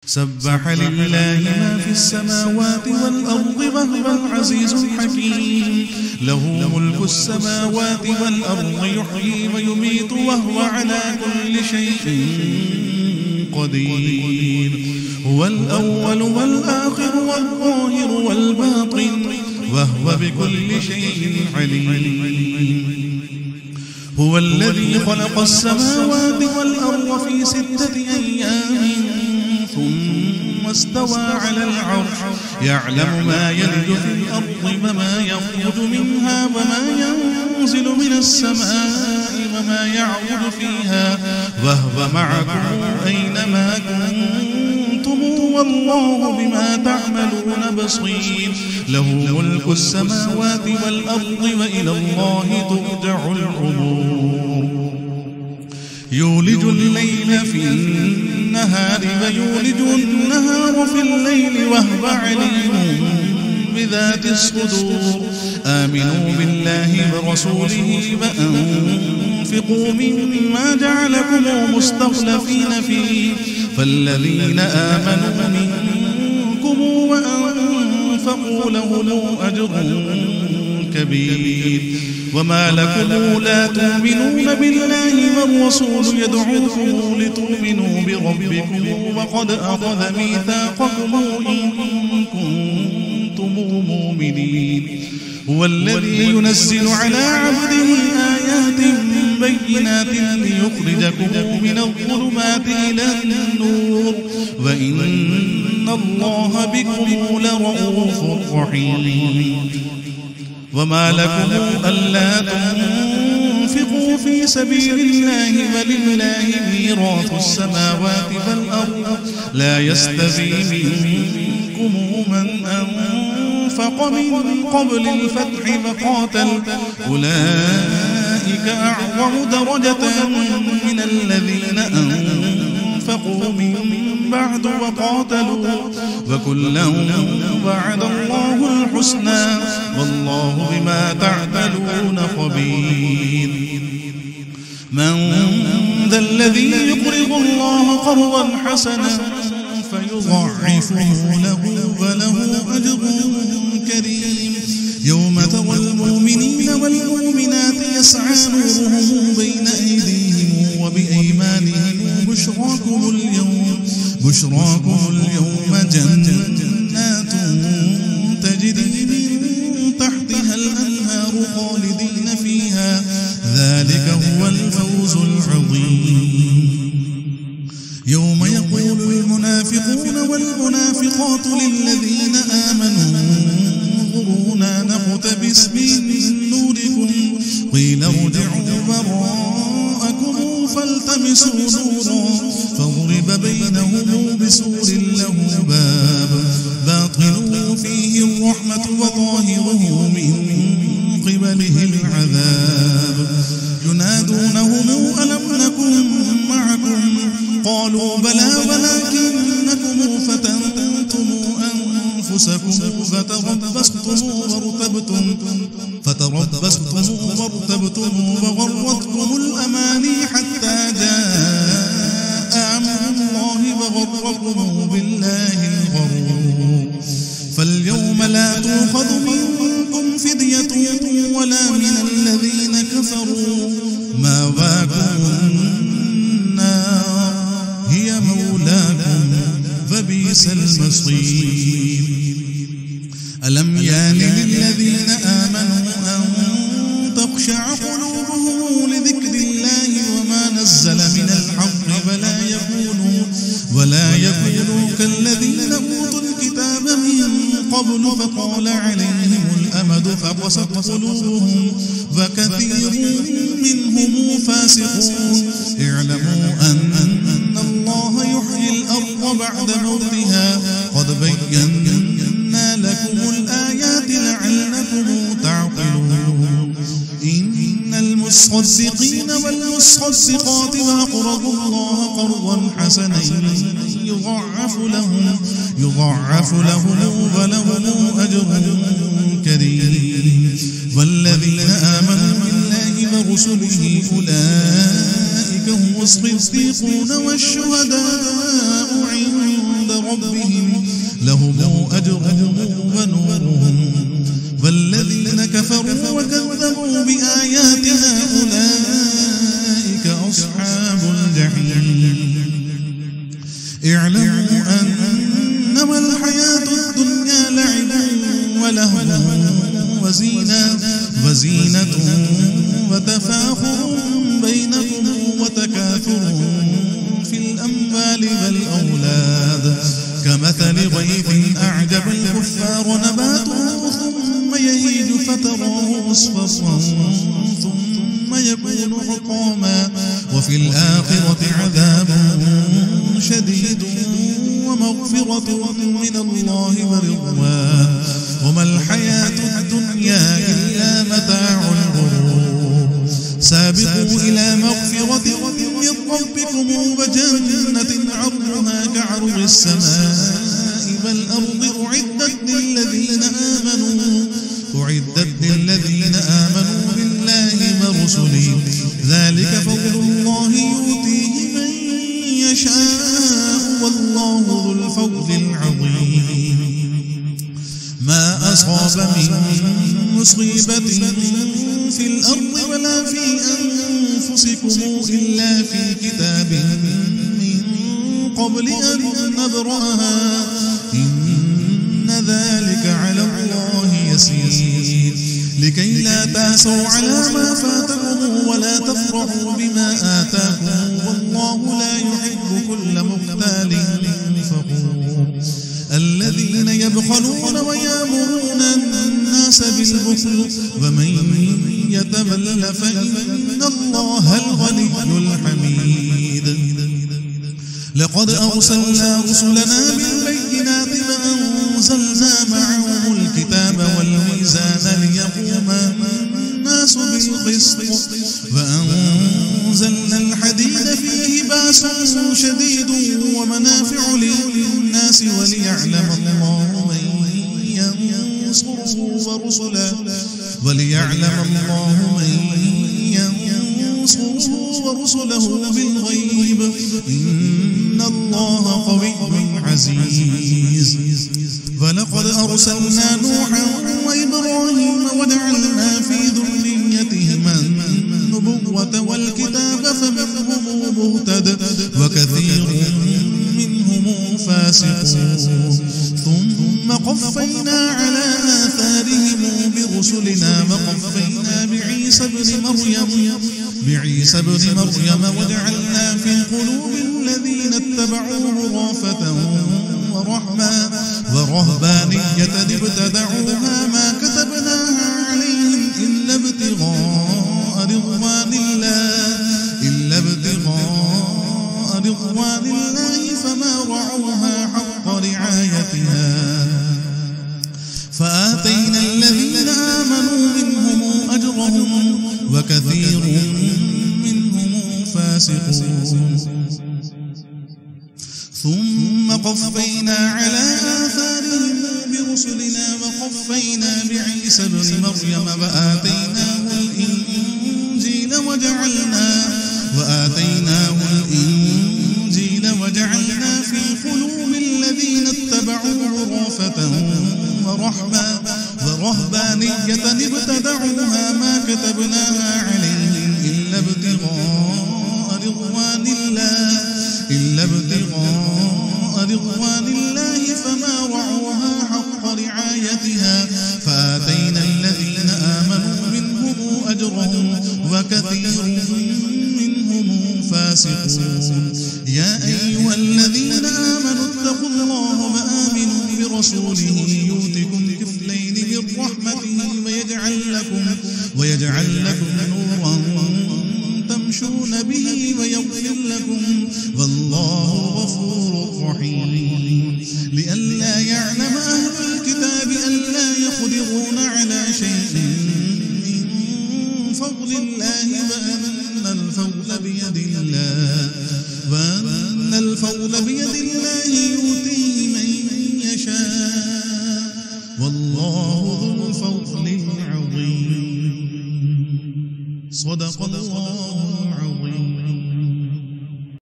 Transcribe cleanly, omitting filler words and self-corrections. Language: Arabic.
سبح لله ما في السماوات والأرض وهو العزيز الحكيم. له ملك السماوات والأرض يحيي ويميت وهو على كل شيء قدير. هو الأول والآخر والظاهر والباطن وهو بكل شيء عليم. هو الذي خلق السماوات والأرض في 6 أيام ثم استوى على العرش يعلم ما يلج في الأرض وما يخرج منها وما ينزل من السماء وما يعرج فيها وهو معكم أينما كنتم والله بما تعملون بصير. له ملك السماوات والأرض وإلى الله ترجع الأمور. يولج الليل في النهار ويولج النهار في الليل وهو عليم بذات الصدور. آمنوا بالله ورسوله وأنفقوا مما جعلكم مستخلفين فيه فالذين آمنوا منكم وأنفقوا لهم أجر كبير. وما لكم لا تؤمنون بالله والرسول يدعوكم لتؤمنوا بربكم وقد أخذ ميثاقكم إن كنتم مؤمنين. هو الذي ينزل على عبده آيات بينات ليخرجكم من الظلمات إلى النور وإن الله بكم لرؤوف رحيم. وما لكم ألا تنفقوا في سبيل الله ولله ميراث السماوات والأرض لا يستوي منكم من أنفق من قبل الفتح وقاتل أولئك أعظم درجة من الذين أنفقوا من بعد وقاتلوا وكلا وعد الله الحسنى والله بما تعملون خبير. من ذا الذي يقرض الله قرضا حسنا فيضاعفه له وله أجر كريم. يوم ترى المؤمنين والمؤمنات يسعى نورهم بين أيديهم وبأيمانهم بشراكم اليوم جنات تجري من تحتها الأنهار خالدين فيها ذلك هو الفوز العظيم. يوم يقول المنافقون والمنافقات للذين آمنوا انظرونا نقتبس من نوركم قيل ارجعوا وراءكم فالتمسوا نورا فضرب بينهم بسور له باب باطنه فيه الرحمة وظاهره من قبله العذاب. ينادونهم ألم نكن معكم قالوا بلى ولكنكم فتنتم أنفسكم فتربصتم وارتبتم وغرتكم الأماني حتى جاء أمر الله وغركم بالله الغرور. فاليوم لا تؤخذ منكم فدية ولا من الذين كفروا مأواكم النار هي مولاكم فبئس المصير. ألم يان للذين آمنوا أن تخشع قلوبهم لذكر الله وما نزل من الحق ولا يكونوا كالذين أوتوا الكتاب من قبل فطال عليهم الأمد فقست قلوبهم وكثير منهم فاسقون. اعلموا أن الله يحيي الأرض بعد موتها قد بينا لكم الآيات لعلكم تعقلون. إن المصدقين والمصدقات وأقرضوا الله قرضا حسنا يضاعف لهم ولهم أجر كريم. والذين آمنوا بالله ورسله أولئك هم الصديقون والشهداء عند ربهم لهم أجرهم ونورهم والذين كفروا وكذبوا بآياتنا أولئك أصحاب الجحيم اعلموا أنما الحياة الدنيا لعب ولهو وزينة وتفاخر بينكم وتكاثر في الأموال والأولاد كمثل غيث أعجب الكفار نباته ثم يهيج فتراه مصفصا ثم يكون حطاما وفي الآخرة عذاب شديد ومغفرة من الله ورضوان وما الحياة الدنيا إلا متاع الغرور سابقوا إلى مغفرة من ربكم وجنة عرضها كعرض السماء والأرض أعدت للذين آمنوا بالله ورسله ذلك فضل الله يؤتيه من يشاء والله ذو الفضل العظيم ما أصاب من مصيبة في الأرض ولا في أنفسكم إلا في كتاب من قبل أن نبرأها إن ذلك على الله يسير لكي لا تأسوا على ما فاتكم ولا تفرحوا بما آتاكم والله لا يحب كل مختال فخور الذين يبخلون ويأمرون الناس بالبخل ومن يتول فإن الله الغني الحميد لقد أرسلنا رسلنا بالبينات وأنزلنا معهم الكتاب والميزان ليقوم الناس بالقسط وأنزلنا الحديد فيه بأس شديد ومنافع للناس وليعلم الله من ينصره ورسله بالغيب إن الله قوي عزيز ولقد أرسلنا نوحا وإبراهيم وجعلنا في ذريتهما النبوة والكتاب فمنهم مهتد وكثير منهم فاسقون ثم قفينا على آثارهم برسلنا وقفينا بعيسى ابن مريم وجعلنا في قلوب الذين اتبعوه رأفة ورهبانية ابتدعوها ما كتبناها عليهم إلا ابتغاء رضوان الله فما رعوها حق رعايتها فآتينا الذين آمنوا منهم أجرهم وكثير منهم فاسقون ثم قفينا على آثارهم برسلنا وقفينا بعيسى ابن مريم وآتيناه الإنجيل وجعلنا في قلوب الذين اتبعوه رأفة ورهبانية ابتدعوها ما كتبناها عليهم إلا ابتغاء رضوان الله فما رعوها حق رعايتها فآتينا الذين آمنوا منهم أجرهم وكثير منهم فاسقون يا أيها الذين آمنوا اتقوا الله وآمنوا برسوله يؤتكم كفلين من رحمته ويجعل لكم نورا تمشون به ويغفر لكم والله غفور رحيم لئلا يعلم أهل الكتاب ألا يقدرون على شيء من فضل الله وأن الفضل بيد الله يؤتيه من يشاء والله ذو الفضل العظيم صدق الله